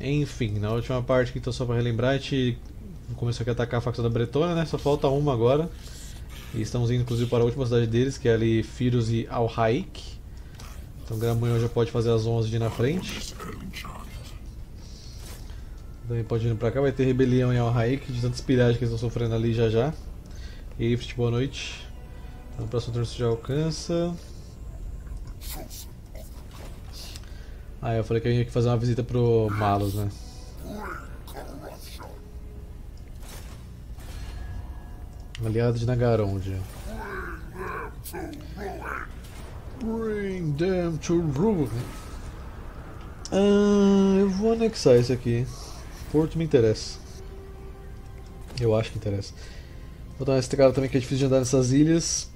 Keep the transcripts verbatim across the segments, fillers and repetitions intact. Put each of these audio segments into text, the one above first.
Enfim, na última parte aqui, então, só pra relembrar, a gente começou aqui a atacar a facção da Bretônia, né? Só falta uma agora. E estamos indo inclusive para a última cidade deles, que é ali Firuz e Al-Haik. Então o Gramunhão já pode fazer as onze de ir na frente. Também pode ir pra cá, vai ter rebelião em Al-Haik, de tanta espiragem que eles estão sofrendo ali já já. E aí, boa noite. Então, o próximo turno você já alcança. Ah, eu falei que eu ia aqui fazer uma visita pro Malus, né? Aliado de Nagaronde. Bring them to rule. Ah, eu vou anexar esse aqui. Porto me interessa. Eu acho que interessa. Vou dar uma estreada também, que é difícil de andar nessas ilhas.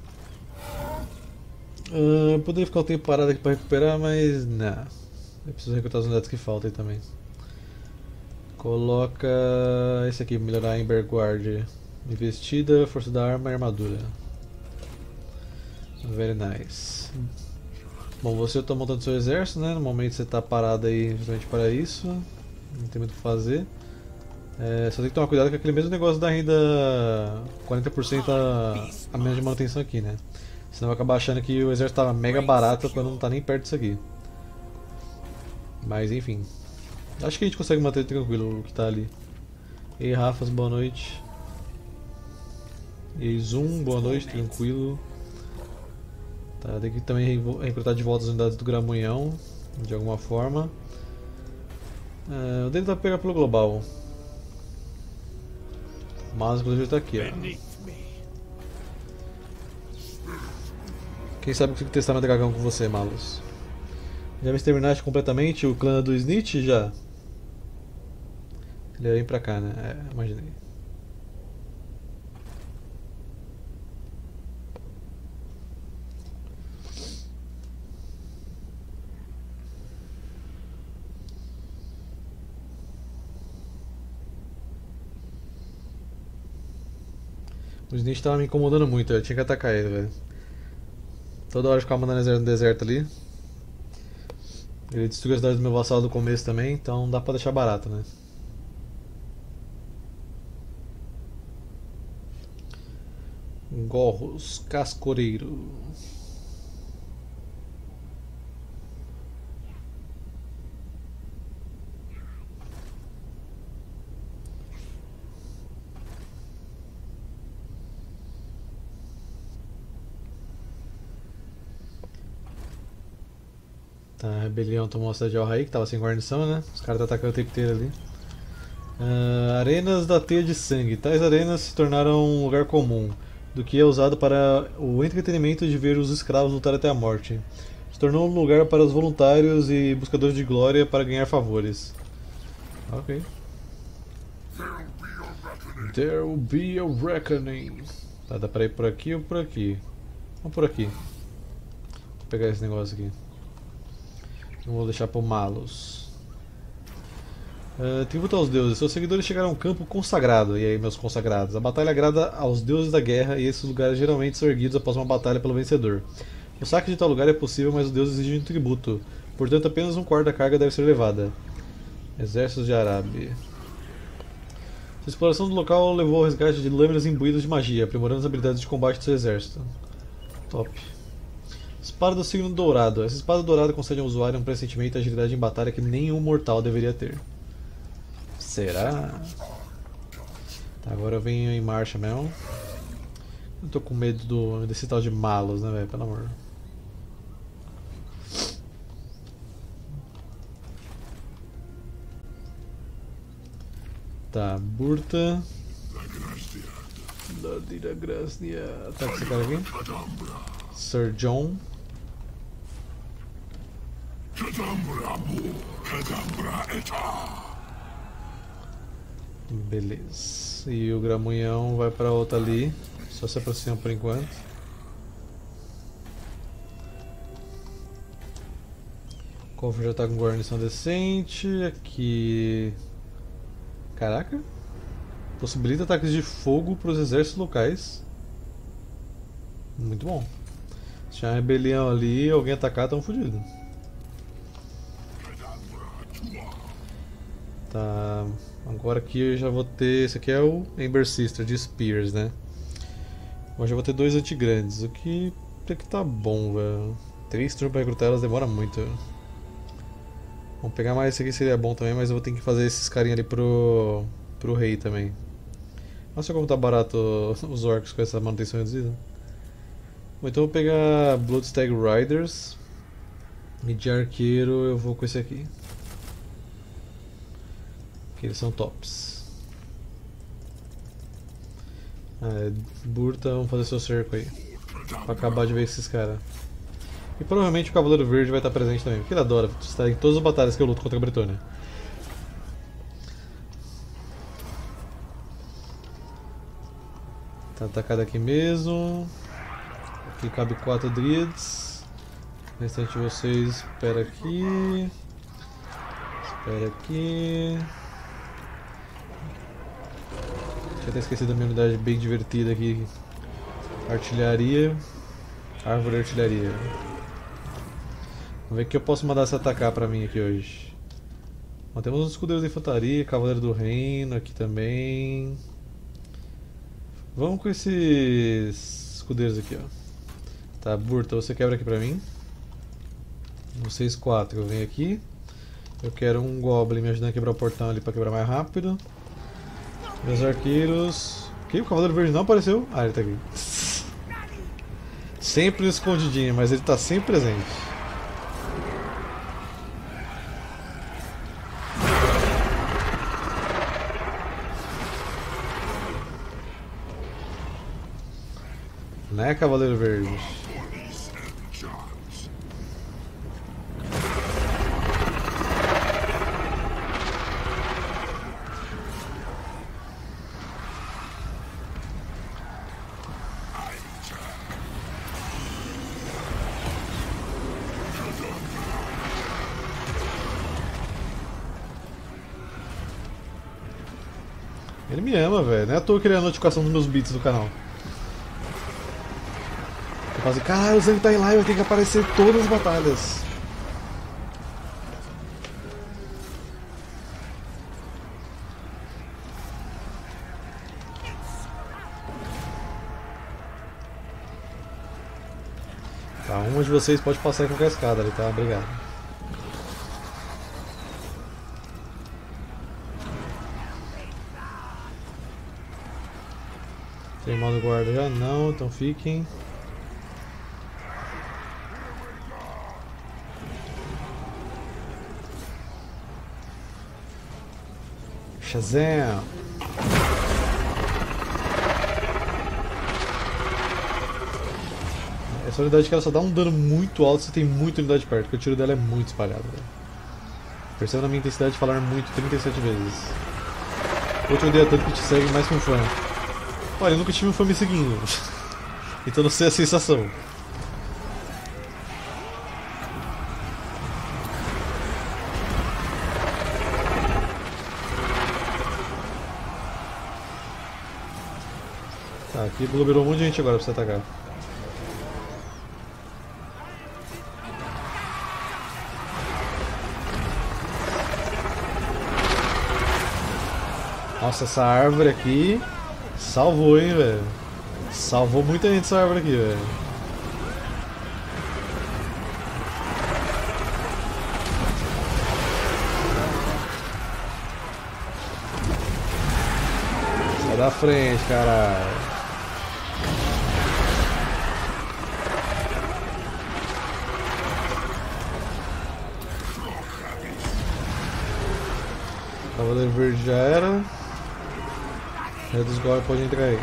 Ah, eu poderia ficar um tempo parado aqui para recuperar, mas não. Eu preciso recrutar as unidades que faltam aí também. Coloca esse aqui, melhorar a Ember Guard. Investida, força da arma e armadura. Very nice. Bom, você está montando seu exército, né? No momento você está parado aí justamente para isso. Não tem muito o que fazer. É, só tem que tomar cuidado com aquele mesmo negócio da renda quarenta por cento a, a menos de manutenção aqui, né? Senão vai acabar achando que o exército está mega barato quando não está nem perto disso aqui. Mas enfim. Acho que a gente consegue manter tranquilo o que está ali. E aí, Rafas, boa noite. E aí, Zoom, boa noite, tranquilo. Tá, tem que também recrutar de volta as unidades do Gramunhão, de alguma forma. É, o dele dá pra pegar pelo global. Mas inclusive está aqui, ó. Quem sabe eu consigo testar meu dragão com você, Malus. Já me exterminaste completamente o clã do Snitch? Já. Ele vem pra cá, né? É, imaginei. O Snitch tava me incomodando muito, eu tinha que atacar ele, velho. Toda hora eu ficava mandando exército no deserto ali. Ele destruiu a cidade do meu vassalo do começo também, então dá pra deixar barato, né? Gorros, Cascoreiro. Tá, a rebelião tomou a cidade de Al-Haik, que tava sem guarnição, né? Os caras tá atacando o tempo inteiro ali. Uh, arenas da Teia de Sangue. Tais arenas se tornaram um lugar comum, do que é usado para o entretenimento de ver os escravos lutar até a morte. Se tornou um lugar para os voluntários e buscadores de glória para ganhar favores. Ok. There will be a reckoning. Tá, dá pra ir por aqui ou por aqui? Vamos por aqui. Vou pegar esse negócio aqui. Não vou deixar pro Malus. Uh, tributo aos deuses. Seus seguidores chegaram a um campo consagrado. E aí, meus consagrados? A batalha agrada aos deuses da guerra e esses lugares geralmente são erguidos após uma batalha pelo vencedor. O saque de tal lugar é possível, mas os deuses exigem um tributo. Portanto, apenas um quarto da carga deve ser levada. Exércitos de Arábia. Sua exploração do local levou ao resgate de lâminas imbuídas de magia, aprimorando as habilidades de combate do seu exército. Top. Espada do signo dourado. Essa espada dourada concede ao usuário um pressentimento e agilidade em batalha que nenhum mortal deveria ter. Será? Tá, agora eu venho em marcha mesmo. Eu tô com medo do, desse tal de Malus, né, velho? Pelo amor. Tá, Burta. Ladira Grasnia. Tá com esse cara aqui? Sir John. Beleza. E o Gramunhão vai pra outra ali. Só se aproxima por enquanto. O cofre já tá com guarnição decente. Aqui. Caraca. Possibilita ataques de fogo para os exércitos locais. Muito bom. Se tiver uma rebelião ali e alguém atacar, estão fodidos. Tá. Agora aqui eu já vou ter. Esse aqui é o Ember Sister de Spears, né? Hoje eu vou ter dois antigrandes, o que até que tá bom, velho. Três turnos pra recrutar elas demora muito. Vamos pegar mais esse aqui, seria bom também, mas eu vou ter que fazer esses carinha ali pro, pro rei também. Nossa, como tá barato os orcs com essa manutenção reduzida. Bom, então eu vou pegar Bloodstag Riders. E de arqueiro eu vou com esse aqui. Que eles são tops. É, Burta, vamos fazer seu cerco aí. Pra acabar de ver esses caras. E provavelmente o Cavaleiro Verde vai estar presente também, porque ele adora estar em todas as batalhas que eu luto contra a Bretônia. Tá atacado aqui mesmo. Aqui cabe quatro Druids. O restante de vocês espera aqui. Espera aqui. Tinha até esquecido da minha unidade bem divertida aqui. Artilharia. Árvore de artilharia. Vamos ver o que eu posso mandar se atacar pra mim aqui hoje. Bom, temos uns escudeiros de infantaria, Cavaleiro do Reino aqui também. Vamos com esses escudeiros aqui, ó. Tá, Burta, você quebra aqui pra mim. Vocês quatro, eu venho aqui. Eu quero um Goblin me ajudando a quebrar o portão ali pra quebrar mais rápido. Meus arqueiros... Que? O Cavaleiro Verde não apareceu? Ah, ele tá aqui. Sempre escondidinho, mas ele tá sempre presente. Né, Cavaleiro Verde? Ele me ama, velho. Não é à toa que ele é a notificação dos meus beats do canal. Eu falo assim, caralho, o Zang tá em live, tem que aparecer todas as batalhas. Tá, uma de vocês pode passar em qualquer escada ali, tá? Obrigado. Tem modo guarda já? Não, então fiquem. Shazam! Essa unidade que ela só dá um dano muito alto se tem muita unidade perto, porque o tiro dela é muito espalhado. Véio. Perceba na minha intensidade de falar muito trinta e sete vezes. Eu te odeio tanto que te segue mais que um fã. Olha, eu nunca tive um fã me seguindo. Então não sei a sensação. Tá, aqui liberou um monte de gente agora pra você atacar. Nossa, essa árvore aqui salvou, hein, velho. Salvou muita gente essa árvore aqui, velho. Sai da frente, caralho. Cavaleiro Verde já era. Red dos Gore pode entrar aí.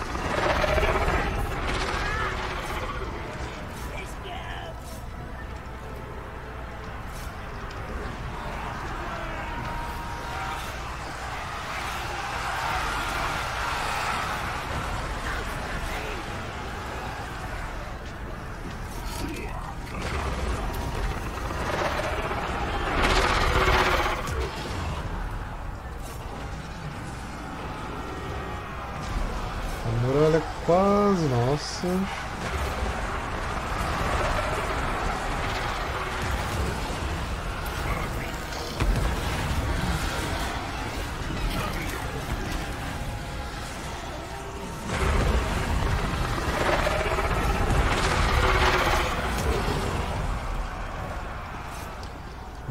A muralha quase, nossa.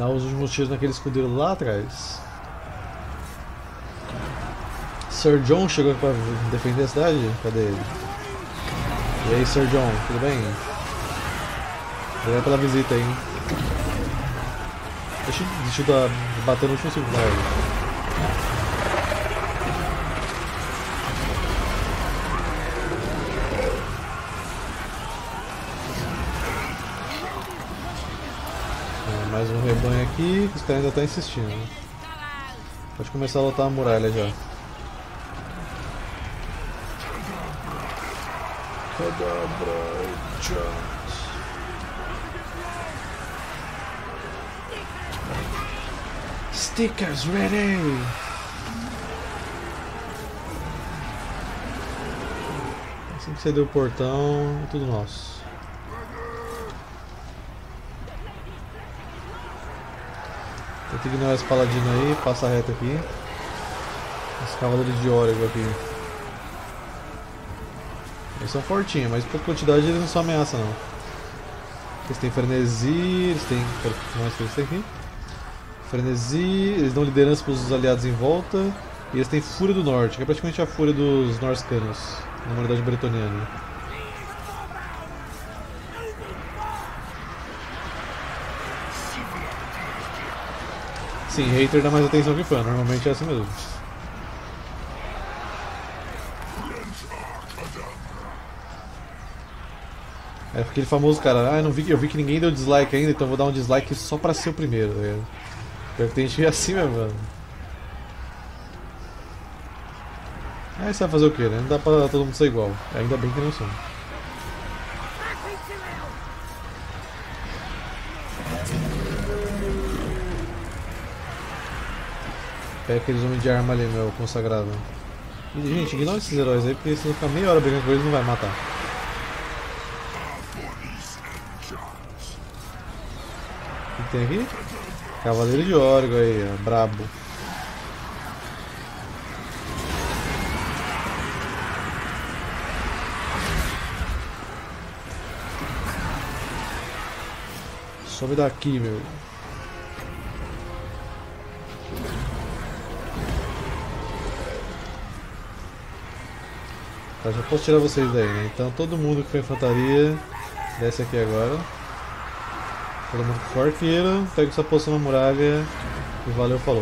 Dar os últimos tiros naquele escudeiro lá atrás. Sir John chegou aqui pra defender a cidade? Cadê ele? E aí, Sir John, tudo bem? Obrigado pela visita aí. Hein? Deixa, deixa eu dar, bater no último segundo. É, mais um rebanho aqui, que os caras ainda estão insistindo. Pode começar a lotar a muralha já. Cadabra, chance. Stickers ready! Assim que você deu o portão, é tudo nosso. Tenta ignorar esse paladino aí, passa reto aqui. Esse cavaleiro de Oregon aqui. Eles são fortinhos, mas por quantidade eles não são ameaça não. Eles têm frenesi, eles têm. O que mais que eles têm aqui? Frenesi, eles dão liderança para os aliados em volta. E eles têm Fúria do Norte, que é praticamente a fúria dos Norscanos, na humanidade bretoniana. Sim, hater dá mais atenção que fã, normalmente é assim mesmo. É aquele famoso cara, ah, eu, não vi, eu vi que ninguém deu dislike ainda, então vou dar um dislike só pra ser o primeiro. Tá? Pior que tem gente assim mesmo, mano. Aí você vai fazer o que, né? Não dá pra todo mundo ser igual. Ainda bem que não são. Pega aqueles homens de arma ali, meu consagrado. E, gente, ignora esses heróis aí, porque se não ficar meia hora brigando com eles, não vai matar. O que tem aqui? Cavaleiro de Oregon aí, ó, brabo. Sobe daqui, meu. Tá, já posso tirar vocês daí, né? Então todo mundo que foi infantaria desce aqui agora. Todo mundo que for arqueiro, pega essa poção na muralha e valeu, falou.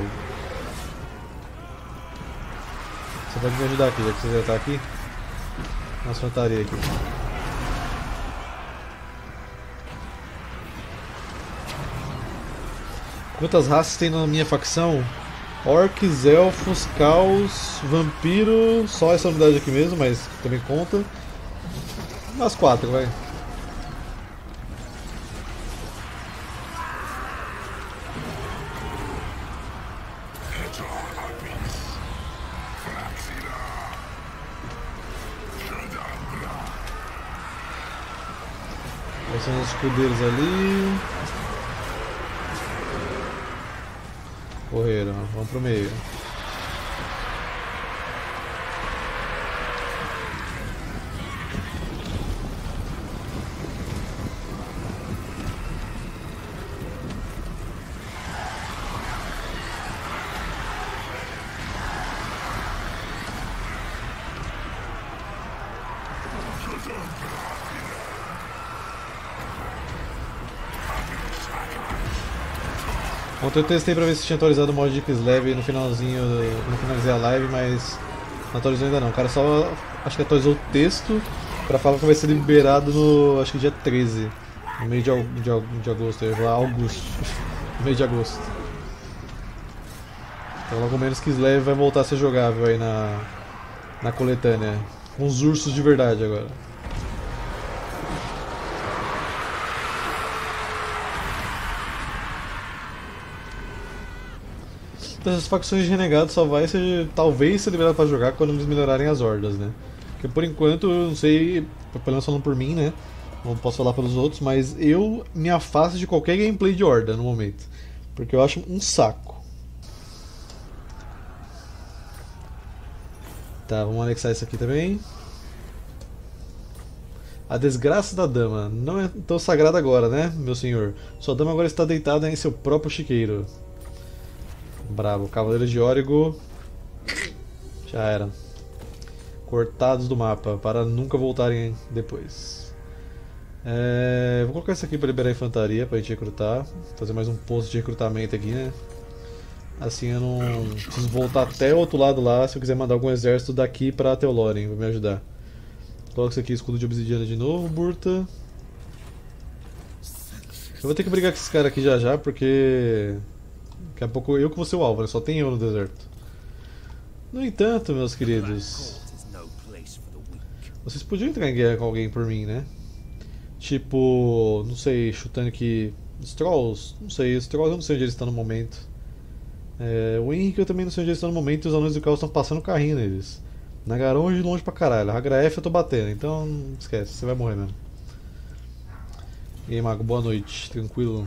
Você pode me ajudar aqui, já que você já tá aqui. Nossa infantaria aqui. Quantas raças tem na minha facção? Orcs, elfos, caos, vampiro, só essa unidade aqui mesmo, mas também conta. Umas quatro, vai. Esses são os escudeiros ali. Correram, vamos pro meio. Ontem eu testei pra ver se tinha atualizado o modo de Kislev no finalzinho, não finalizei a live, mas não atualizou ainda não. O cara só, acho que atualizou o texto pra falar que vai ser liberado no, acho que dia treze, no meio de, de, de agosto, eu ia falar Augusto, no meio de agosto. Então logo menos Kislev vai voltar a ser jogável aí na, na coletânea, com os ursos de verdade agora. Essas facções de renegados só vai ser, talvez ser liberado para jogar quando eles melhorarem as hordas, né? Porque por enquanto, eu não sei, pelo menos falando por mim, né? Não posso falar pelos outros, mas eu me afasto de qualquer gameplay de horda no momento. Porque eu acho um saco. Tá, vamos anexar isso aqui também. A desgraça da dama não é tão sagrada agora, né, meu senhor? Sua dama agora está deitada em seu próprio chiqueiro. Bravo. Cavaleiros de Órigo. Já era. Cortados do mapa, para nunca voltarem depois. É, vou colocar isso aqui para liberar a infantaria, para a gente recrutar. Fazer mais um posto de recrutamento aqui, né? Assim eu não preciso voltar até o outro lado lá se eu quiser mandar algum exército daqui para Teoloren, vai me ajudar. Coloca isso aqui, escudo de obsidiana de novo, Burta. Eu vou ter que brigar com esses caras aqui já já, porque daqui a pouco eu que vou ser o alvo, né? Só tem eu no deserto. No entanto, meus queridos, vocês podiam entrar em guerra com alguém por mim, né? Tipo, não sei, chutando aqui. Os Trolls? Não sei, os Trolls eu não sei onde eles estão no momento. É, o Henrique eu também não sei onde eles estão no momento e os anões do caos estão passando carrinho neles. Nagaron de longe pra caralho, a Hagraef eu tô batendo, então esquece, você vai morrer mesmo. E aí, Mago, boa noite, tranquilo?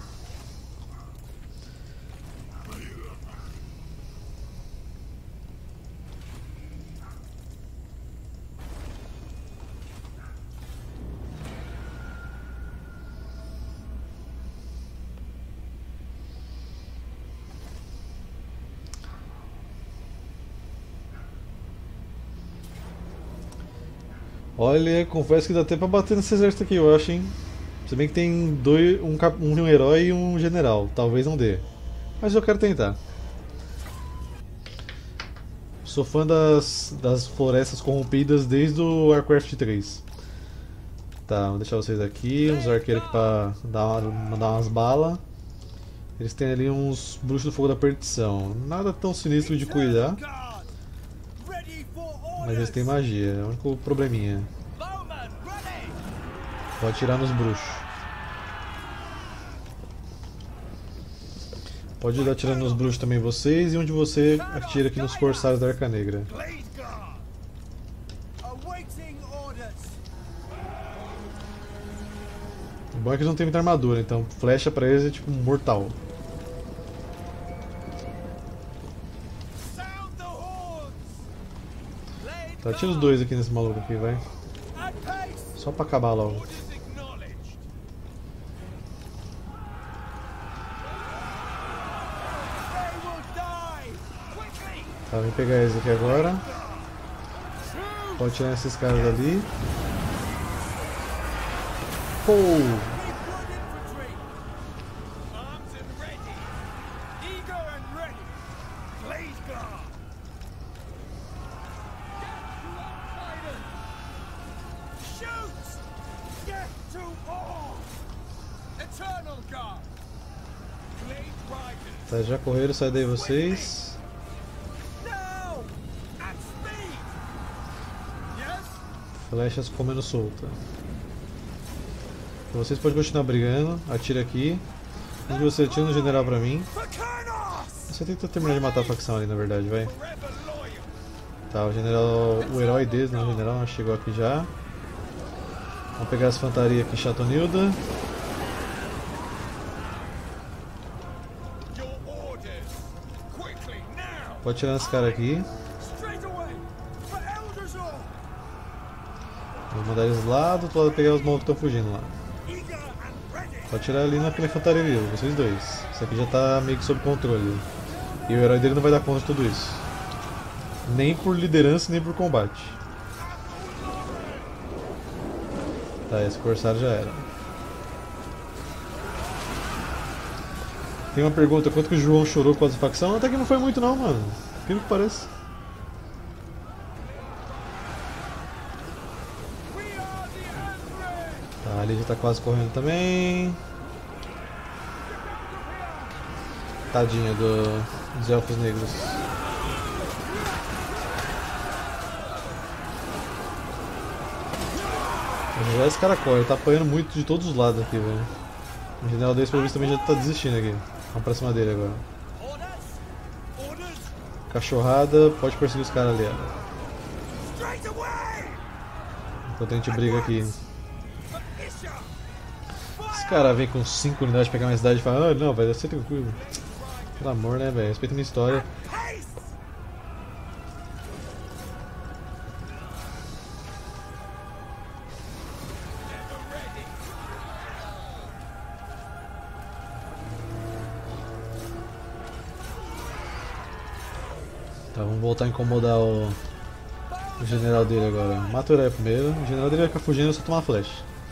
Olha, confesso que dá até pra bater nesse exército aqui, eu acho, hein? Se bem que tem dois, um, cap- um herói e um general, talvez não dê. Mas eu quero tentar. Sou fã das, das florestas corrompidas desde o Warcraft três. Tá, vou deixar vocês aqui, uns arqueiros aqui pra dar, mandar umas balas. Eles têm ali uns bruxos do fogo da perdição. Nada tão sinistro de cuidar. Mas eles têm magia, é o único probleminha. Pode atirar nos bruxos. Pode ir atirando nos bruxos também vocês, e onde você atira aqui nos corsários da Arca Negra. O bom é que eles não tem muita armadura, então flecha pra eles é tipo mortal. Tá, tira os dois aqui nesse maluco aqui, vai. Só pra acabar logo. Tá, vem pegar eles aqui agora. Pode tirar esses caras ali. Pô! Tá, já correram, sai daí vocês. Flechas comendo solta. Então vocês podem continuar brigando, atira aqui. Onde você atira no general pra mim. Você tenta terminar de matar a facção ali, na verdade, vai. Tá, o general, o herói deles, não o general, chegou aqui já. Vamos pegar as fantarias aqui, Chatonilda. Pode tirar esse cara aqui. Vou mandar eles lá do outro lado pegar os malucos que estão fugindo lá. Pode tirar ali naquela infantaria ali, vocês dois. Isso aqui já está meio que sob controle. E o herói dele não vai dar conta de tudo isso. Nem por liderança, nem por combate. Tá, esse corsário já era. Tem uma pergunta, quanto que o João chorou com a facção? Até que não foi muito não, mano. Aquilo que parece. Tá, ali já tá quase correndo também. Tadinha do, dos elfos negros. Já esse cara corre, ele tá apanhando muito de todos os lados aqui, velho. O general deles pelo visto também já tá desistindo aqui. Vamos pra cima dele agora. Cachorrada, pode perseguir os caras ali, ó. Enquanto a gente briga aqui. Esse cara vem com cinco unidades pegar uma cidade e fala, ah, não, vai ser tranquilo. Pelo amor, né, velho? Respeita a minha história. Tá, vamos voltar a incomodar o, o general dele agora. Mata o Uriah primeiro. O general dele vai ficar fugindo, só tomar flash.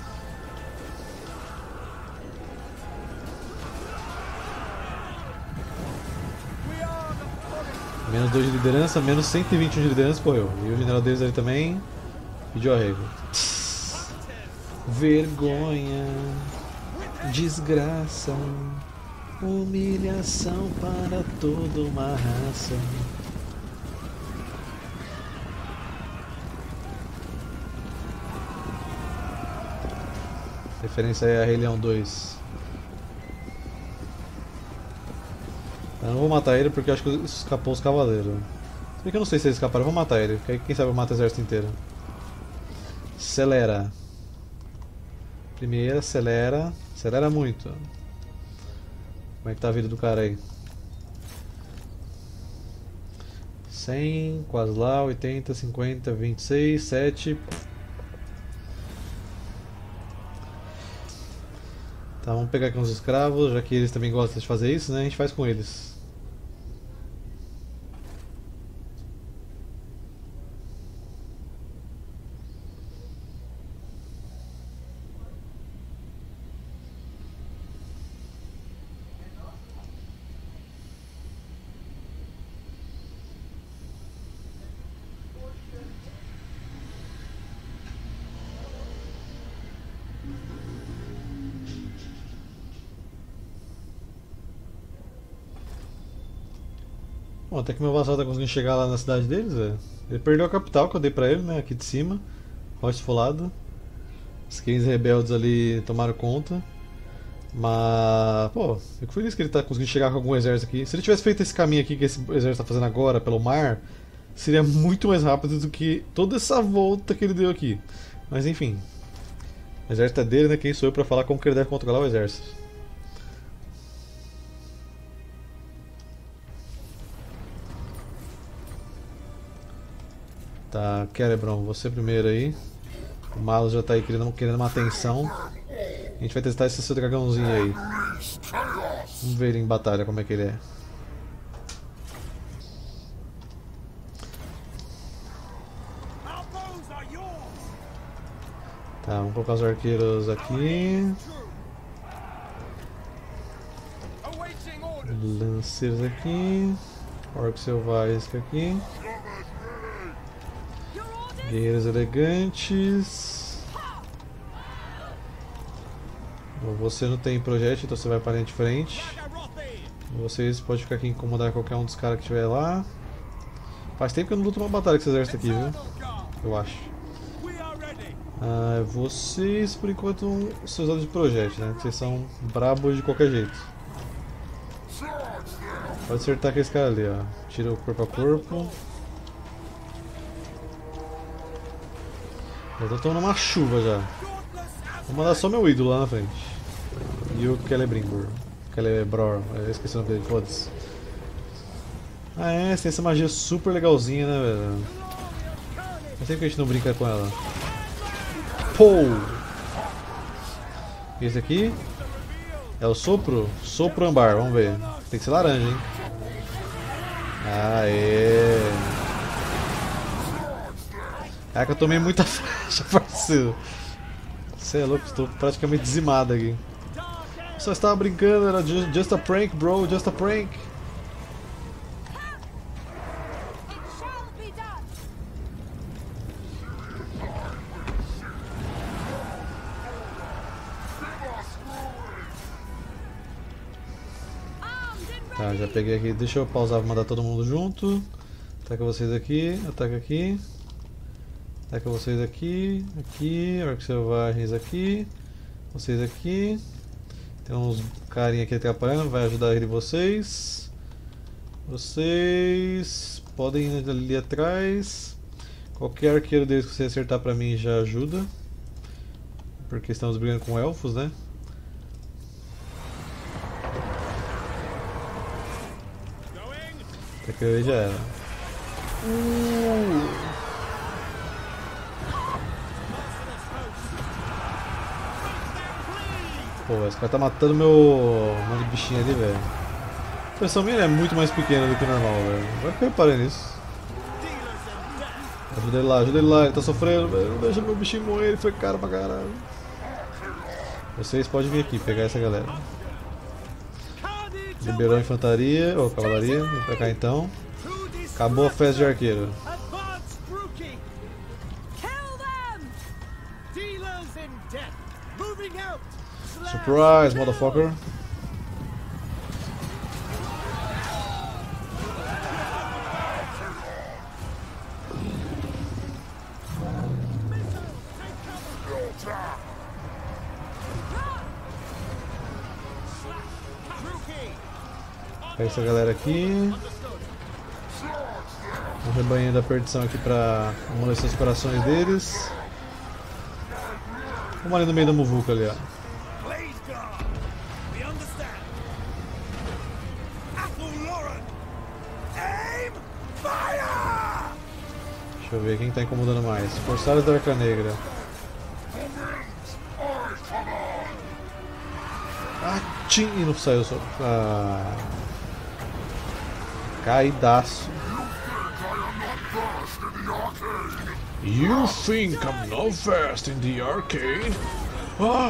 Menos dois de liderança, menos cento e vinte e um de liderança, correu. E o general deles ali também pediu arrego. Vergonha, desgraça, humilhação para toda uma raça. Referência aí a Rei Leão dois. Eu não vou matar ele porque eu acho que escapou os cavaleiros. Se bem que eu não sei se eles escaparam, eu vou matar ele, porque quem sabe eu mato o exército inteiro. Acelera. Primeiro, acelera. Acelera muito. Como é que tá a vida do cara aí? cem, quase lá, oitenta, cinquenta, vinte e seis, sete. Tá, vamos pegar aqui uns escravos, já que eles também gostam de fazer isso, né? A gente faz com eles. Bom, até que meu vassal tá conseguindo chegar lá na cidade deles, velho. Ele perdeu a capital que eu dei pra ele, né? Aqui de cima. Rocha Esfolada. Os quinze rebeldes ali tomaram conta. Mas, pô, fico feliz que ele tá conseguindo chegar com algum exército aqui. Se ele tivesse feito esse caminho aqui que esse exército tá fazendo agora, pelo mar, seria muito mais rápido do que toda essa volta que ele deu aqui. Mas enfim. O exército é dele, né? Quem sou eu pra falar como que ele deve controlar o exército? Tá, Cerebron, você primeiro aí. O Malus já tá aí querendo, querendo uma atenção. A gente vai testar esse seu dragãozinho aí. Vamos ver ele em batalha como é que ele é. Tá, vamos colocar os arqueiros aqui. Lanceiros aqui. Orcs selvagens aqui. Guerreiros elegantes. Você não tem projétil, então você vai para a linha de frente. Vocês podem ficar aqui e incomodar qualquer um dos caras que estiver lá. Faz tempo que eu não luto uma batalha com esse exército aqui, viu? Eu acho. Ah, vocês, por enquanto, são usados de projétil, né? Vocês são brabos de qualquer jeito. Pode acertar aquele cara ali, ó. Tira o corpo a corpo. Eu tô tomando uma chuva já. Vou mandar só meu ídolo lá na frente. E o Celebrimbor. Celebror, eu esqueci o nome dele, foda-se. Ah é, tem essa magia super legalzinha, né, velho? Faz tempo que a gente não brinca com ela. Pou! Esse aqui é o sopro? Sopro ambar, vamos ver. Tem que ser laranja, hein? Aê! É que eu tomei muita flecha, parceiro. Você é louco, estou praticamente dizimado aqui. Só estava brincando, era just, just a prank, bro, just a prank. Tá, já peguei aqui, deixa eu pausar pra mandar todo mundo junto. Ataca vocês aqui, ataca aqui. Ataca vocês aqui, aqui, orcs selvagens aqui, vocês aqui. Tem uns carinha aqui atrapalhando, vai ajudar ele vocês. Vocês podem ir ali atrás. Qualquer arqueiro deles que você acertar pra mim já ajuda. Porque estamos brigando com elfos, né? Ataca ele já era. Uh! Pô, esse cara tá matando meu monte de bichinho ali, velho. A pressão minha é muito mais pequena do que o normal, velho. Agora que eu reparei nisso. Ajuda ele lá, ajuda ele lá, ele tá sofrendo, velho. Não deixa meu bichinho morrer, ele foi caro pra caralho. Vocês podem vir aqui pegar essa galera. Liberou a infantaria, ou cavalaria, vem pra cá então. Acabou a festa de arqueiro. Surprise, motherfucker. Pega essa galera aqui. Um rebanho da perdição aqui pra amolecer os corações deles. Vamos ali no meio da muvuca ali, ó. Deixa eu ver quem tá incomodando mais. Forçados da Arca Negra. Ah, tchim! E não saiu só. Ah. Caidaço. You think I'm not fast in the arcade? Ah!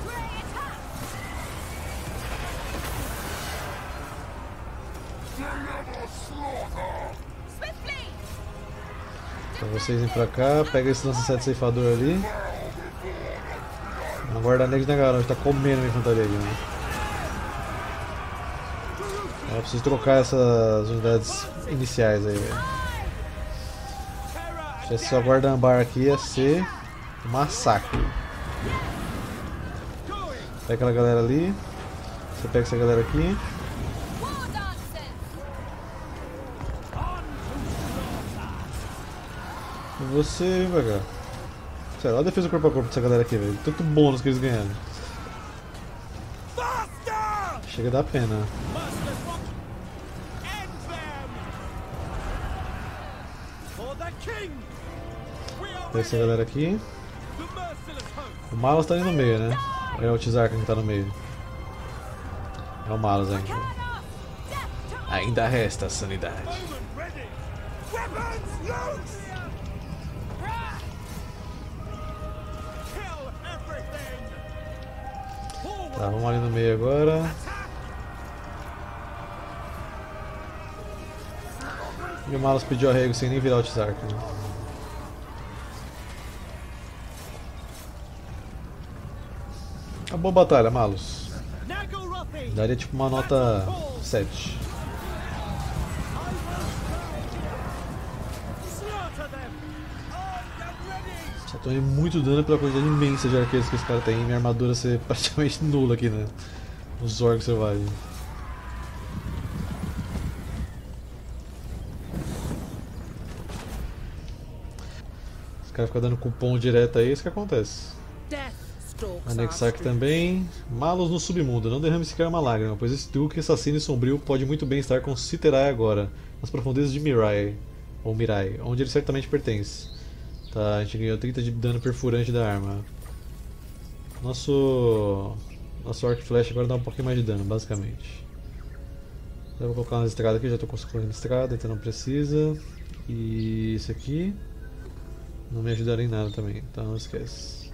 Então vocês vêm pra cá, pega esse lança-sete ceifador ali. A guarda negra da garagem tá comendo a infantaria ali, né? Eu preciso trocar essas unidades iniciais aí, velho. Se essa sua guarda ambar aqui ia ser um massacre. Pega aquela galera ali. Você pega essa galera aqui. E você vem pra cá. Sério, olha a defesa corpo a corpo dessa galera aqui, velho. Tanto bônus que eles ganharam. Chega a dar pena. Pega essa galera aqui. O Malus tá ali no meio, né? É o Tizarca que tá no meio. É o Malus ainda. Ainda resta a sanidade. Tá, vamos ali no meio agora. E o Malus pediu arrego sem nem virar o Tizarca, né? Uma boa batalha, Malus. Daria tipo uma nota sete. Só tomei muito dano pela quantidade imensa de arqueiros que esse cara tem. Minha armadura ser praticamente nula aqui, né? Os Zorg selvagens. Os caras ficam dando cupom direto aí, isso que acontece. Anexar aqui também. Malus no submundo. Não derrame sequer uma lágrima, pois esse duque assassino e sombrio pode muito bem estar com Citerai agora, nas profundezas de Mirai, ou Mirai, onde ele certamente pertence. Tá, a gente ganhou trinta de dano perfurante da arma. Nosso nosso arco flash agora dá um pouquinho mais de dano, basicamente. Eu vou colocar umas estradas aqui, já estou construindo estrada, então não precisa. E isso aqui não me ajudaria em nada também, então não esquece.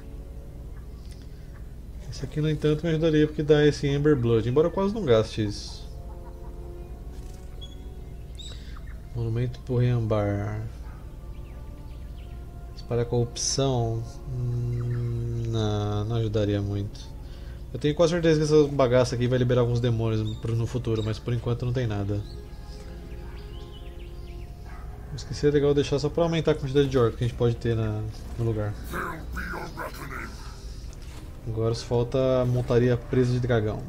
Esse aqui, no entanto, me ajudaria porque dá esse Ember Blood, embora eu quase não gaste isso. Monumento por Ambar. Espalhar corrupção. Hum, não, não ajudaria muito. Eu tenho quase certeza que essa bagaça aqui vai liberar alguns demônios no futuro, mas por enquanto não tem nada. Esqueci, é legal deixar só pra aumentar a quantidade de orcs que a gente pode ter na, no lugar. Agora só falta a montaria presa de dragão.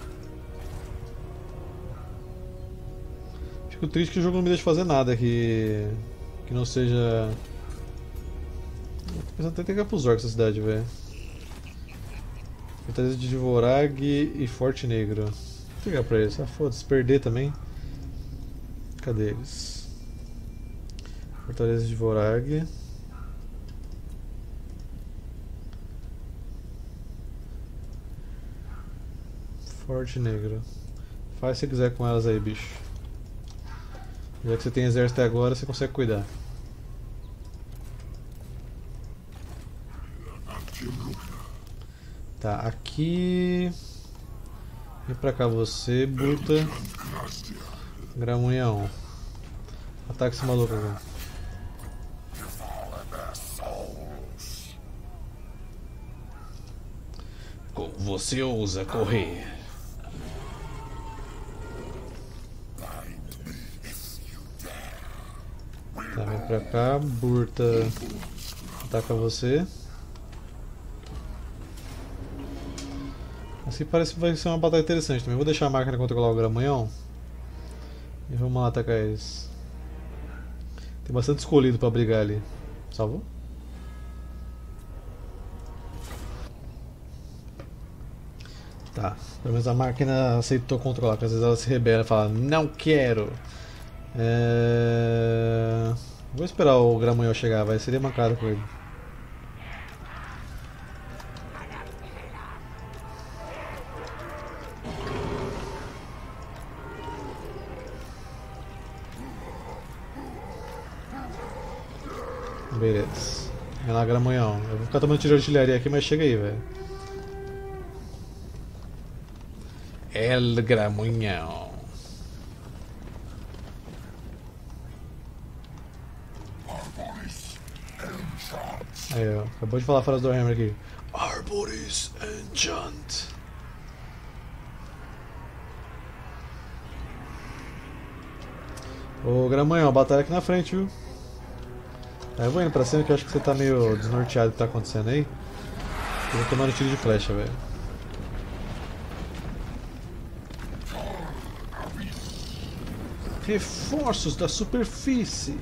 Fico triste que o jogo não me deixa fazer nada que, que não seja... Tô pensando até em pegar pros orcs essa cidade, velho. Fortaleza de Dvorag e Forte Negro. Vou pegar pra eles, ah foda-se, perder também. Cadê eles? Fortaleza de Dvorag. Forte Negro. Faz o que você quiser com elas aí, bicho. Já que você tem exército até agora, você consegue cuidar. Tá, aqui... Vem pra cá você, Buta. Gramunhão. Ataca esse maluco aqui. Como você ousa correr? Tá, vem pra cá, Burta. Ataca você. Assim parece que vai ser uma batalha interessante também. Vou deixar a máquina controlar o Gramunhão. E vamos lá atacar eles. Tem bastante escolhido pra brigar ali. Salvou? Tá, pelo menos a máquina aceitou controlar, porque às vezes ela se rebela e fala, não quero! É... Vou esperar o Gramunhão chegar, vai, seria mancado com ele. Beleza. Vem lá, Gramunhão. Eu vou ficar tomando tiro de artilharia aqui, mas chega aí, velho. El Gramunhão. Aí, ó. Acabou de falar a frase do Hammer aqui. Arboris Enchant. Ô, Gramunhão, batalha aqui na frente, viu? Eu vou indo pra cima que eu acho que você tá meio desnorteado do que tá acontecendo aí. Eu vou tomando tiro de flecha, velho. Reforços da superfície.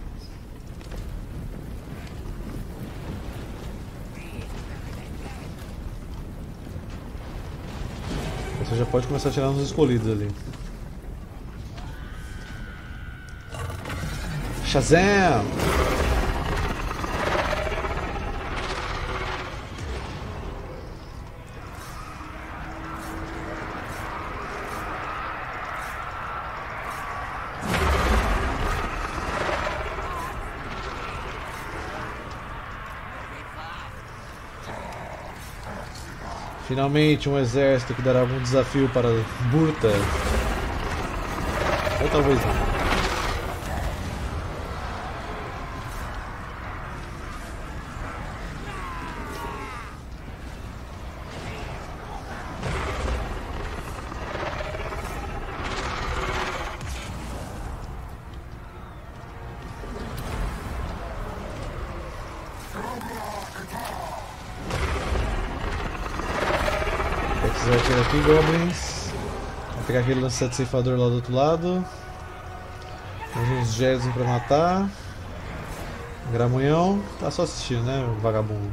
Você já pode começar a tirar uns escolhidos ali. Shazam! Finalmente um exército que dará algum desafio para Burta. Ou talvez não. Vai tirar aqui, Goblins. Vai pegar aquele lancete ceifador lá do outro lado. Temos uns Jedzin pra matar. Gramunhão. Tá só assistindo, né, o vagabundo.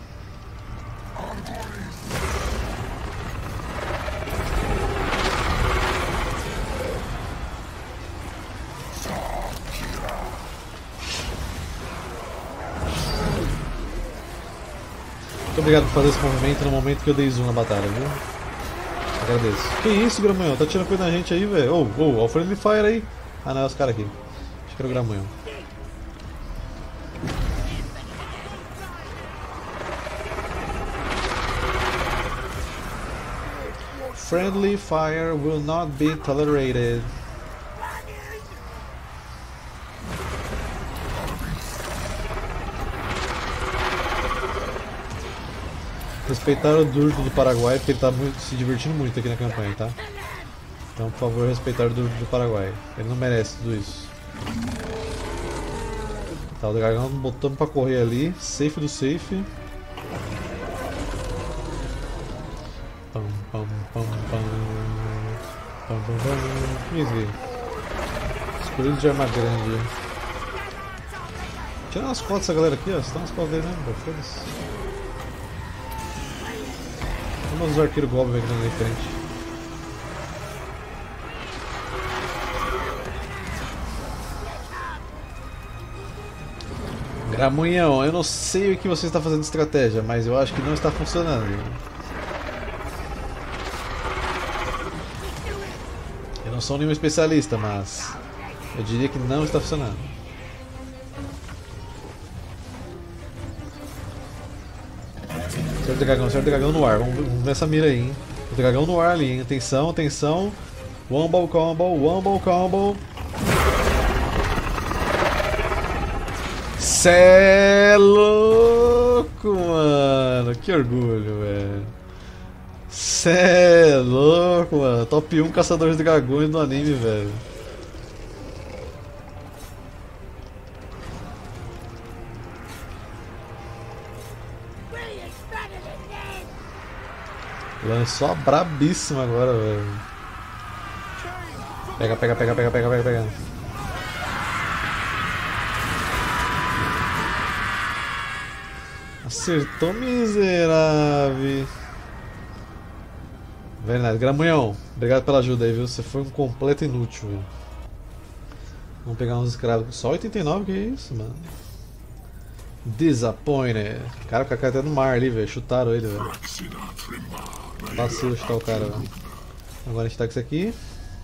Muito obrigado por fazer esse movimento no momento que eu dei zoom na batalha, viu? Agradeço. Que isso, Gramunhão? Tá tirando coisa da gente aí, velho? Ô, oh, oh, o Friendly Fire aí. Ah, não, é os caras aqui. Acho que era o Gramunhão. Friendly fire will not be tolerated. Respeitar o Durdo do Paraguai, porque ele está muito, se divertindo muito aqui na campanha, tá? Então, por favor, respeitar o Durdo do Paraguai. Ele não merece tudo isso. Tá, o dragão botando pra correr ali. Safe do safe. Pam, pam, pam, pam. Pam, pam, pam. O que é isso aqui? Escolhido de arma grande. Tira umas fotos dessa galera aqui, ó. Você tá nas fotos dele mesmo, foda-se. Vamos os arqueiros Goblin aqui na frente. Gramunhão, eu não sei o que você está fazendo de estratégia, mas eu acho que não está funcionando. Eu não sou nenhum especialista, mas eu diria que não está funcionando. Certo dragão, certo dragão no ar. Vamos, vamos nessa mira aí, hein? O dragão no ar ali, hein? Atenção, atenção. Wombo combo, wombo combo. Cê é louco, mano. Que orgulho, velho. Cê é louco, mano. Top um caçadores de dragões do anime, velho. Lançou a brabíssima agora, velho. Pega, pega, pega, pega, pega, pega, pega. Acertou, miserável. Verdade, Gramunhão, obrigado pela ajuda aí, viu? Você foi um completo inútil, velho. Vamos pegar uns escravos. Só oitenta e nove, que é isso, mano? Disappointed. Cara, o cara tá no mar ali, velho. Chutaram ele, velho. Vacilo chutar o cara, velho. Agora a gente tá com isso aqui.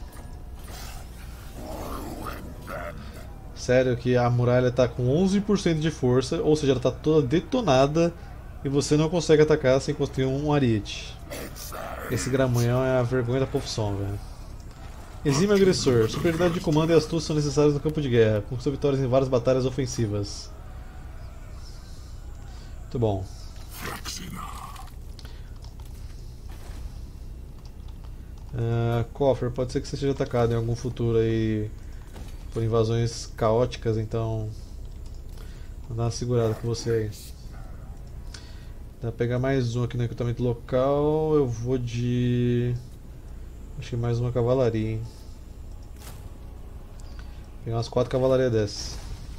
Sério que a muralha tá com onze por cento de força, ou seja, ela tá toda detonada e você não consegue atacar sem construir um ariete. Esse gramunhão é a vergonha da profissão, velho. Exime agressor. Superioridade de comando e astúcia são necessários no campo de guerra. Conquistou vitórias em várias batalhas ofensivas. Muito bom. Uh, Coffer, pode ser que você seja atacado em algum futuro aí por invasões caóticas, então vou dar uma segurada com você aí. Dá pra pegar mais um aqui no equipamento local. Eu vou de... acho que mais uma cavalaria, hein? Pegar umas quatro cavalarias dessas.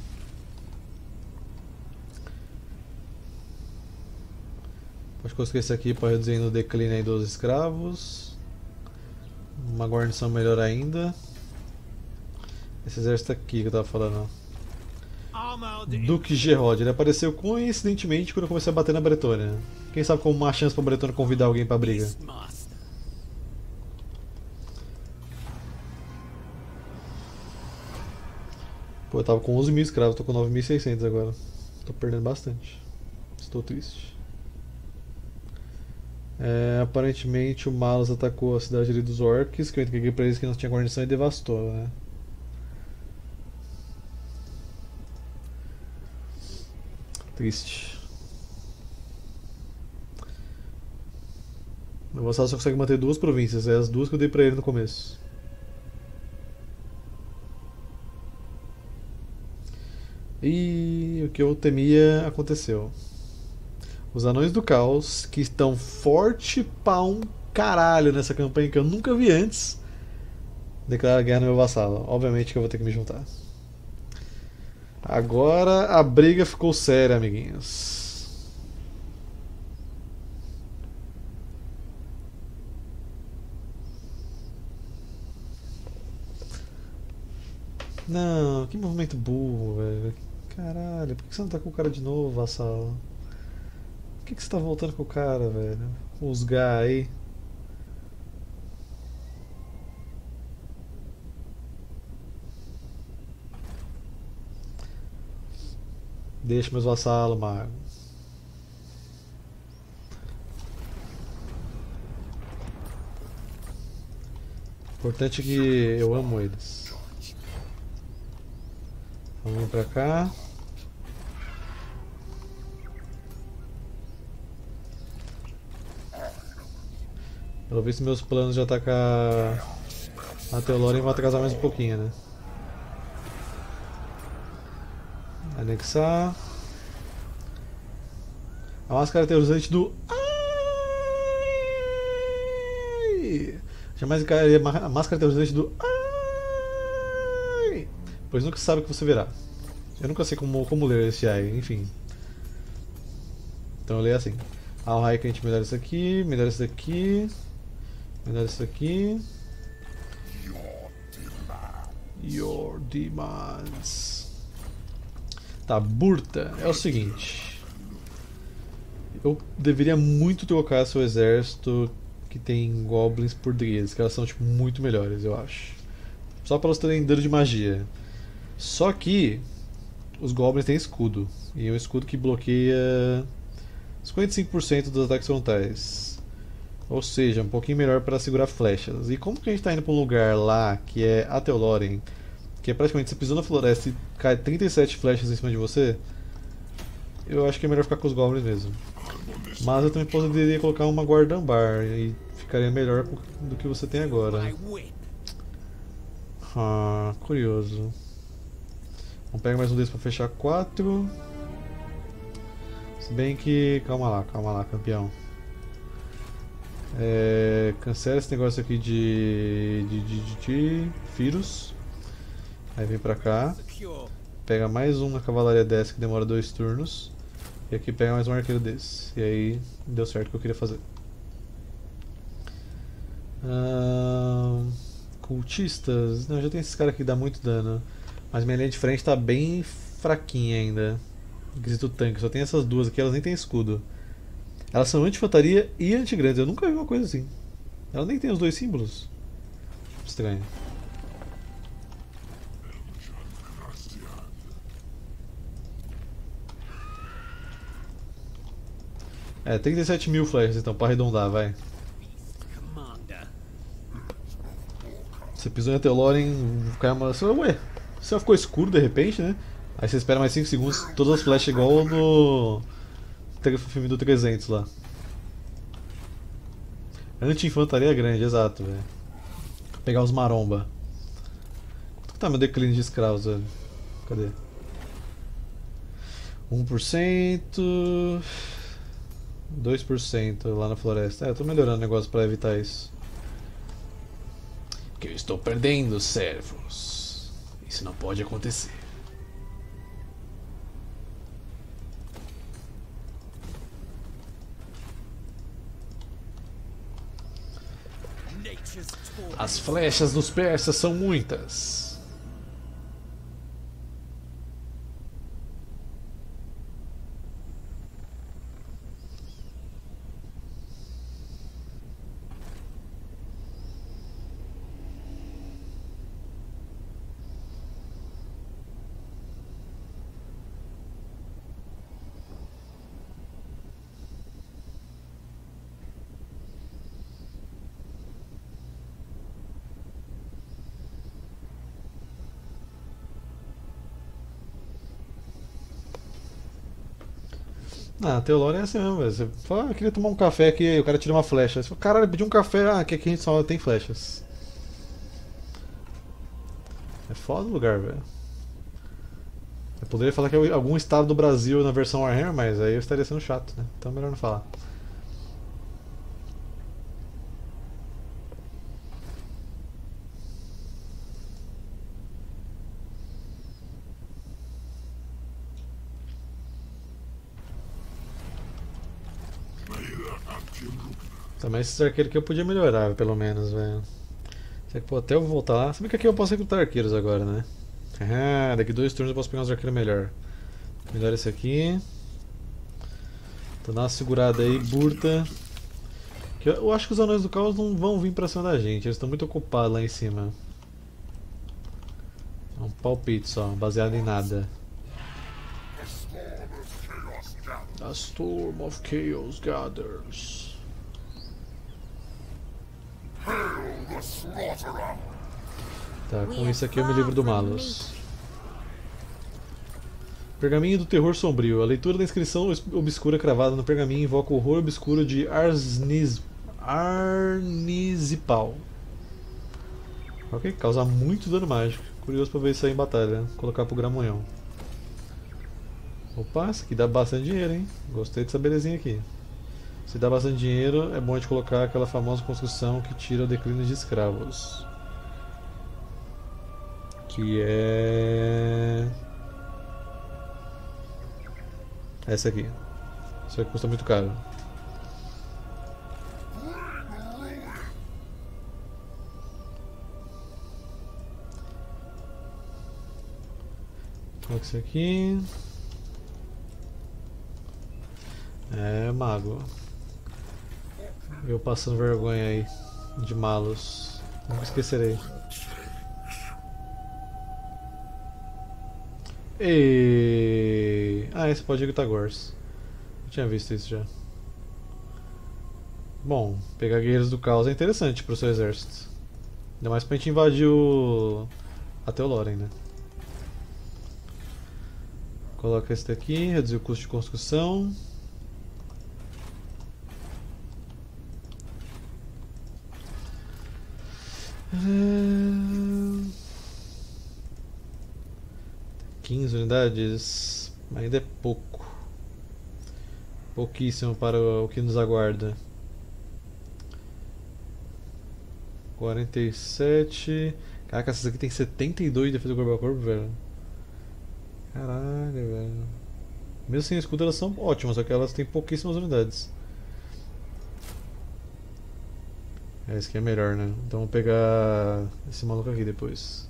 Pode conseguir esse aqui para reduzir o declínio aí dos escravos. Uma guarnição melhor ainda. Esse exército aqui que eu tava falando, ó. Duque Gerrod, ele apareceu coincidentemente quando eu comecei a bater na Bretônia. Quem sabe como uma chance pra Bretônia convidar alguém pra briga. Pô, eu tava com onze mil escravos, tô com nove mil e seiscentos agora. Tô perdendo bastante. Estou triste. É, aparentemente o Malus atacou a cidade ali dos orcs, que eu entreguei pra eles que não tinha guarnição e devastou, né? Triste. O vassalo só consegue manter duas províncias, é as duas que eu dei pra ele no começo. E o que eu temia aconteceu. Os Anões do Caos, que estão forte pra um caralho nessa campanha que eu nunca vi antes, declarar guerra no meu vassalo. Obviamente que eu vou ter que me juntar. Agora a briga ficou séria, amiguinhos. Não, que movimento burro, velho. Caralho, por que você não tá com o cara de novo, vassalo? Por que, que você tá voltando com o cara, velho? Os Gá aí. Deixa meus vassalos, mago. Importante é que eu amo eles. Vamos vir pra cá. Pelo visto meus planos de atacar a Teolorien vão atrasar mais um pouquinho, né? Anexar. A máscara aterrorizante do... Ai! Jamais encararia a máscara aterrorizante do... Ai! Pois nunca se sabe o que você verá. Eu nunca sei como, como ler esse ai, enfim. Então eu leio assim. Ah, o raio que a gente melhora isso aqui, melhora isso daqui, melhora isso aqui. Your demands. Tá, Burta, é o seguinte. Eu deveria muito trocar seu exército que tem goblins por druidas, que elas são tipo muito melhores, eu acho. só para você terem dano de magia. Só que os goblins têm escudo, e é um escudo que bloqueia cinquenta e cinco por cento dos ataques frontais. Ou seja, um pouquinho melhor para segurar flechas. E como que a gente está indo para um lugar lá que é Ateloren, que é praticamente você pisou na floresta e cai trinta e sete flechas em cima de você, eu acho que é melhor ficar com os goblins mesmo. Mas eu também poderia colocar uma guarda-ambar e ficaria melhor do que você tem agora. Ah, curioso. Vamos pegar mais um desses para fechar quatro. Se bem que... calma lá, calma lá, campeão. É, cancela esse negócio aqui de, de, de, de, de Firus. Aí vem pra cá. Pega mais um na cavalaria dessa que demora dois turnos. E aqui pega mais um arqueiro desse. E aí deu certo o que eu queria fazer. Ah, cultistas. Não, já tem esses caras aqui que dá muito dano. Mas minha linha de frente tá bem fraquinha ainda. Quesito tanque, só tem essas duas aqui, elas nem tem escudo. Elas são anti-infantaria e anti-grandes, eu nunca vi uma coisa assim. Ela nem tem os dois símbolos. Estranho. É, trinta e sete mil flechas então, pra arredondar, vai. Você pisou em Ateloren, cai uma... Ué, o céu ficou escuro de repente, né? Aí você espera mais cinco segundos, todas as flechas igual no filme do trezentos lá. Anti-infantaria grande, exato, velho. Pegar os maromba. Quanto que tá meu declínio de escravos, velho? Cadê? um por cento... dois por cento lá na floresta. É, eu tô melhorando o negócio pra evitar isso. Que eu estou perdendo servos. Isso não pode acontecer. As flechas dos persas são muitas. Ah, Teolore é assim mesmo, velho. Você fala, ah, eu queria tomar um café aqui, aí o cara tira uma flecha. Você fala, caralho, pedi um café, ah, aqui, aqui a gente só tem flechas. É foda o lugar, velho. Eu poderia falar que é algum estado do Brasil na versão Warhammer, mas aí eu estaria sendo chato, né? Então é melhor não falar. Também esses arqueiros aqui eu podia melhorar, pelo menos, velho. Pô, até eu voltar lá. Sabe que aqui eu posso recrutar arqueiros agora, né? Ah, daqui dois turnos eu posso pegar uns arqueiros melhor. Melhor esse aqui. Então dá uma segurada aí, Burta. Que eu, eu acho que os anões do caos não vão vir pra cima da gente, eles estão muito ocupados lá em cima. É um palpite só, baseado em nada. A Storm of Chaos gathers. Tá, com isso aqui eu me livro do Malus. Pergaminho do Terror Sombrio. A leitura da inscrição obscura cravada no pergaminho invoca o horror obscuro de Arniz... Arnizipal. Ok, causa muito dano mágico. Curioso pra ver isso aí em batalha. Vou colocar pro Gramunhão. Opa, isso aqui dá bastante dinheiro, hein? Gostei dessa belezinha aqui. Se dá bastante dinheiro, é bom a gente colocar aquela famosa construção que tira o declínio de escravos. Que é... essa aqui. Isso aqui custa muito caro. Coloca isso aqui. É, mago. Eu passando vergonha aí de Malus. Nunca esquecerei. E... Ah, esse pode evitar Gors. Eu tinha visto isso já. Bom, pegar guerreiros do caos é interessante pro seu exército. Ainda mais pra gente invadir o... até o Lórien, né? Coloca esse daqui, reduzir o custo de construção. quinze unidades, ainda é pouco. Pouquíssimo para o que nos aguarda. quarenta e sete. Caraca, essas aqui tem setenta e dois de defesa corpo a corpo, velho. Caralho, velho. Mesmo sem escudo elas são ótimas, só que elas têm pouquíssimas unidades. É, esse aqui é melhor, né? Então vou pegar esse maluco aqui depois.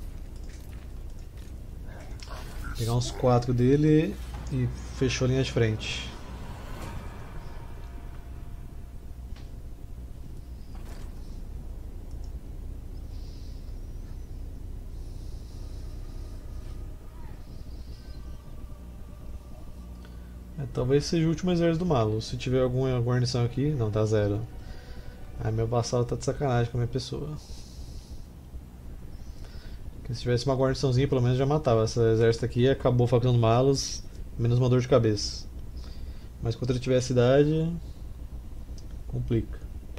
Pegar uns quatro dele e fechou a linha de frente. É, talvez seja o último exército do Malo. Se tiver alguma guarnição aqui, não, tá zero. Aí meu vassalo tá de sacanagem com a minha pessoa. Porque se tivesse uma guarniçãozinha, pelo menos já matava. Esse exército aqui acabou facando malos, menos uma dor de cabeça. Mas quando ele tiver a cidade, complica.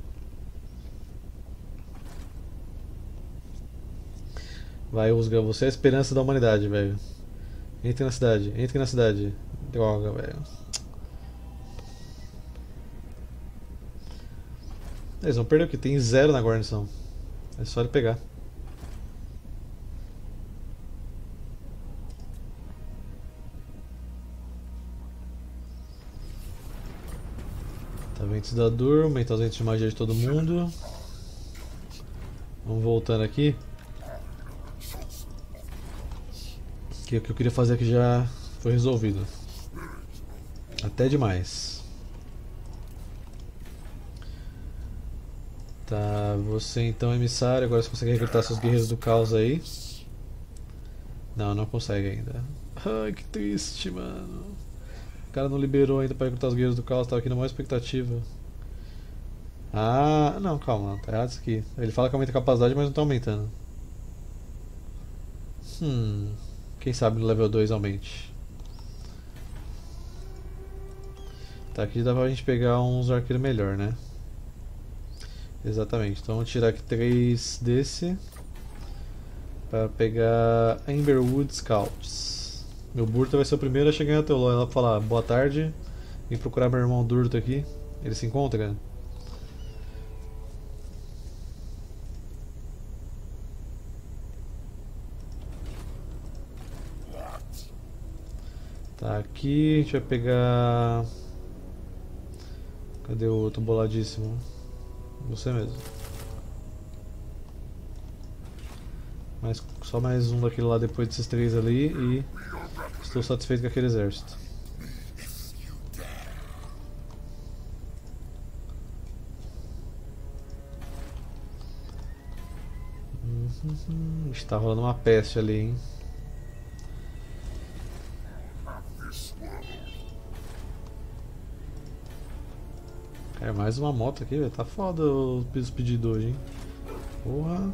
Vai, Usga, você é a esperança da humanidade, velho. Entre na cidade, entre na cidade. Droga, velho. Eles vão perder o que? Tem zero na guarnição. É só ele pegar. Tá ventos da dor, aumentar os ventos de magia de todo mundo. Vamos voltando aqui. Que o que eu queria fazer aqui já foi resolvido. Até demais. Tá, você então é emissário, agora você consegue recrutar seus guerreiros do caos aí. Não, não consegue ainda. Ai, que triste, mano. O cara não liberou ainda pra recrutar os guerreiros do caos, tava aqui na maior expectativa. Ah, não, calma, tá errado isso aqui. Ele fala que aumenta a capacidade, mas não tá aumentando. Hum, quem sabe no level dois aumente. Tá, aqui dá pra gente pegar uns arqueiros melhor, né? Exatamente, então vamos tirar aqui três desse para pegar Emberwood Scouts. Meu Burta vai ser o primeiro a chegar até o Lórien lá pra falar boa tarde, vim procurar meu irmão Durto aqui. Ele se encontra? Tá, aqui a gente vai pegar... Cadê o outro boladíssimo? Você mesmo. Mas só mais um daquele lá depois desses três ali e estou satisfeito com aquele exército. Uhum. Está rolando uma peste ali, hein? É mais uma moto aqui, velho. Tá foda os pedidos hoje, hein? Porra.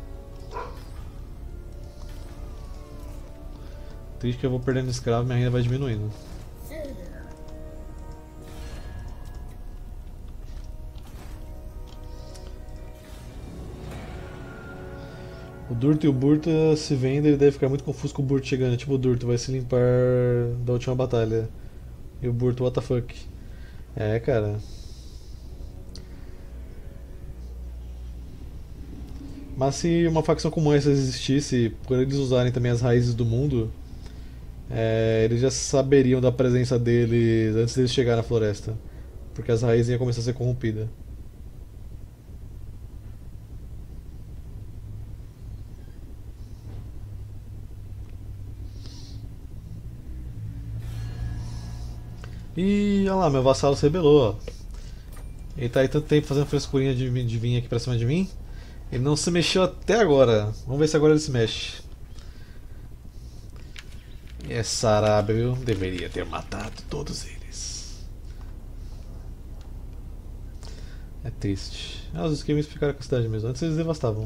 Triste que eu vou perdendo escravo e minha renda vai diminuindo. O Durto e o Burta se vendem, ele deve ficar muito confuso com o Burto chegando. Tipo, o Durto vai se limpar da última batalha. E o Burto, what the fuck? É, cara. Mas se uma facção como essa existisse, por eles usarem também as raízes do mundo, é, eles já saberiam da presença deles antes deles chegarem na floresta. Porque as raízes iam começar a ser corrompidas. E olha lá, meu vassalo se rebelou. Ó. Ele tá aí tanto tempo fazendo frescurinha de, de vir aqui pra cima de mim. Ele não se mexeu até agora. Vamos ver se agora ele se mexe. Essa Arábia eu deveria ter matado todos eles. É triste. Ah, os esquemas ficaram com a cidade mesmo. Antes eles devastavam.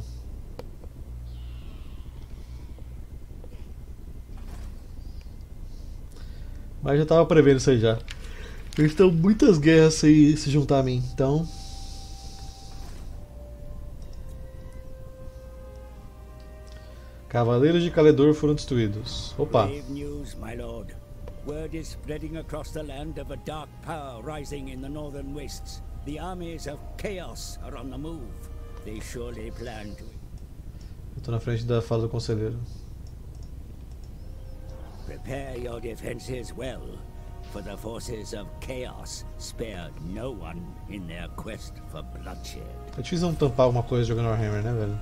Mas já tava prevendo isso aí já. Eles estão muitas guerras sem se juntar a mim, então. Cavaleiros de Caledor foram destruídos. Opa! Grave news, my lord. Word is spreading across the land of a dark power rising in the northern wastes. The armies of chaos are on the move. They surely plan to. Eu tô na frente da fala do conselheiro. Prepare your defenses well, for the forces of chaos spared no one in their quest for bloodshed. É difícil não tampar alguma coisa jogando Warhammer, né, velho?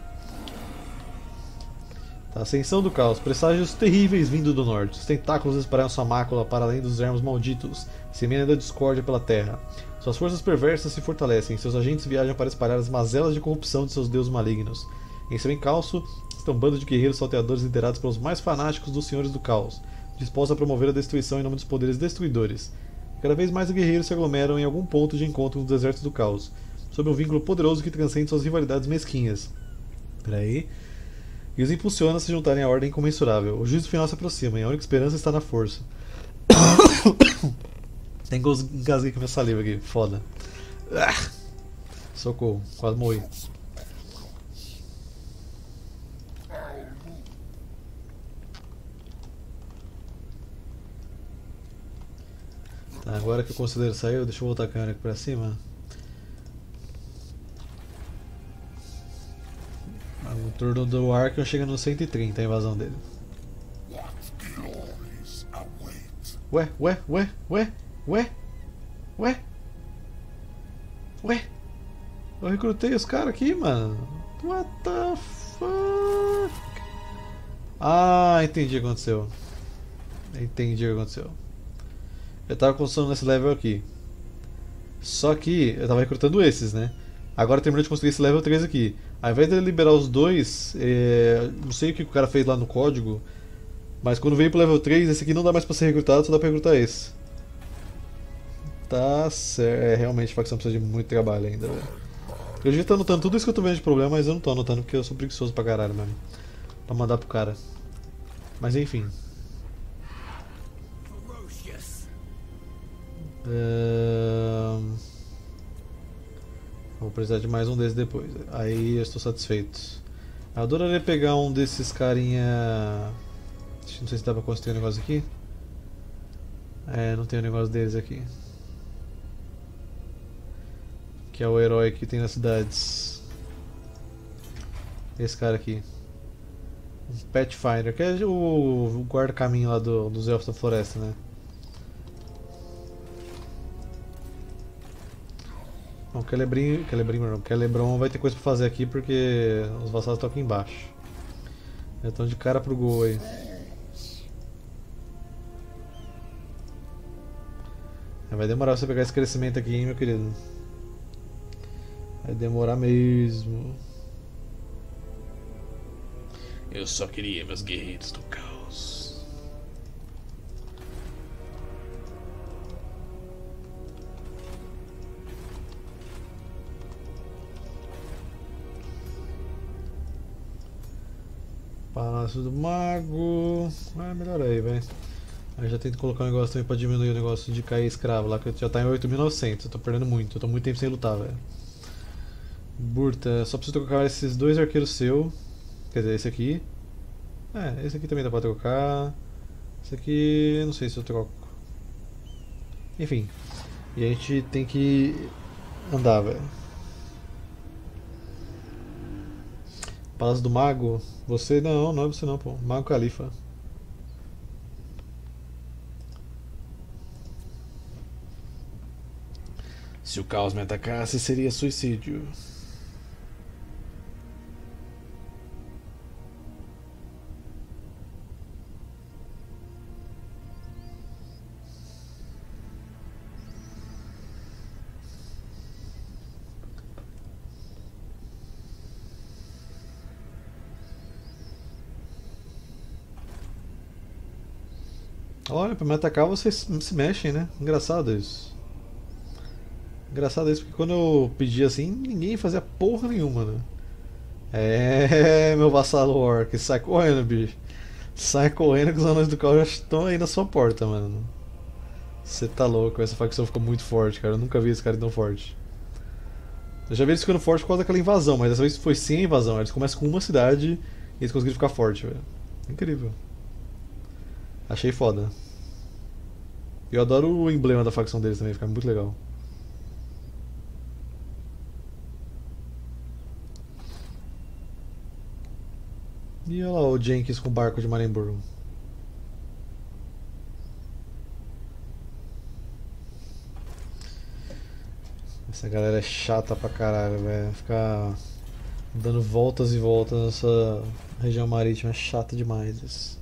Tá, Ascensão do Caos. Presságios terríveis vindo do norte. Os tentáculos espalham sua mácula para além dos ermos malditos, semeando a discórdia pela terra. Suas forças perversas se fortalecem. Seus agentes viajam para espalhar as mazelas de corrupção de seus deuses malignos. Em seu encalço estão bandos de guerreiros salteadores liderados pelos mais fanáticos dos Senhores do Caos, dispostos a promover a destruição em nome dos poderes destruidores. Cada vez mais guerreiros se aglomeram em algum ponto de encontro nos desertos do Caos, sob um vínculo poderoso que transcende suas rivalidades mesquinhas. Peraí. E os impulsiona a se juntarem à ordem incomensurável. O juízo final se aproxima e a única esperança está na força. Tem que engasguei com minha saliva aqui, foda. Ah, socorro, quase morri. Tá, agora que o conselheiro saiu, deixa eu voltar a câmera aqui pra cima. O turno do Arkham chega no cento e trinta, a invasão dele. Ué, ué, ué, ué, ué, ué, ué. Eu recrutei os caras aqui, mano. What the fuck? Ah, entendi o que aconteceu. Entendi o que aconteceu. Eu tava construindo nesse level aqui. Só que eu tava recrutando esses, né? Agora terminou de construir esse level três aqui. Ao invés de ele liberar os dois, é... não sei o que o cara fez lá no código, mas quando veio pro level três, esse aqui não dá mais pra ser recrutado, só dá pra recrutar esse. Tá certo. É, realmente a facção precisa de muito trabalho ainda, velho. Eu devia estar anotando tudo isso que eu tô vendo de problema, mas eu não tô anotando porque eu sou preguiçoso pra caralho mesmo. Pra mandar pro cara. Mas enfim. É... Vou precisar de mais um desses depois. Aí eu estou satisfeito. Eu adoraria pegar um desses carinha. Não sei se dá pra construir um negócio aqui. É, não tem um negócio deles aqui. Que é o herói que tem nas cidades. Esse cara aqui. Um Pathfinder, que é o, o guarda-caminho lá do, dos Elfos da Floresta, né? Não, o Celebrim, Celebrim não, o Celebron vai ter coisa pra fazer aqui porque os vassalos estão aqui embaixo. Estão de cara pro gol aí. Vai demorar você pegar esse crescimento aqui, hein, meu querido. Vai demorar mesmo. Eu só queria meus guerreiros do caos. Palácio do Mago. Ah, melhor aí, velho. Aí já tento colocar um negócio também pra diminuir o negócio de cair escravo lá, que já tá em oito mil e novecentos. Eu tô perdendo muito, eu tô muito tempo sem lutar, velho. Burta, só preciso trocar esses dois arqueiros seu. Quer dizer, esse aqui. É, esse aqui também dá pra trocar. Esse aqui, não sei se eu troco. Enfim. E a gente tem que andar, velho. Palácio do Mago. Você não, não é você não, pô. Mago Califa. Se o caos me atacasse, seria suicídio. Olha, pra me atacar vocês se mexem, né? Engraçado isso. Engraçado isso, porque quando eu pedi assim, ninguém fazia porra nenhuma, né? É, meu vassalo orc, sai correndo, bicho. Sai correndo que os anões do caos já estão aí na sua porta, mano. Você tá louco, essa facção ficou muito forte, cara. Eu nunca vi esse cara tão forte. Eu já vi eles ficando forte por causa daquela invasão, mas dessa vez foi sem a invasão. Eles começam com uma cidade e eles conseguiram ficar forte, velho. Incrível. Achei foda. Eu adoro o emblema da facção deles também, fica muito legal. E olha lá o Jenkins com o barco de Marienburg. Essa galera é chata pra caralho, velho. Ficar dando voltas e voltas nessa região marítima é chato demais isso.